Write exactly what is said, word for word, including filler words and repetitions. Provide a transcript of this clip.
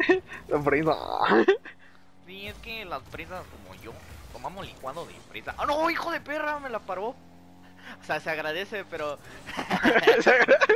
La fresa. Sí, es que las presas como yo tomamos licuado de fresa. ¡Ah, no, hijo de perra! Me la paró. O sea, se agradece, pero...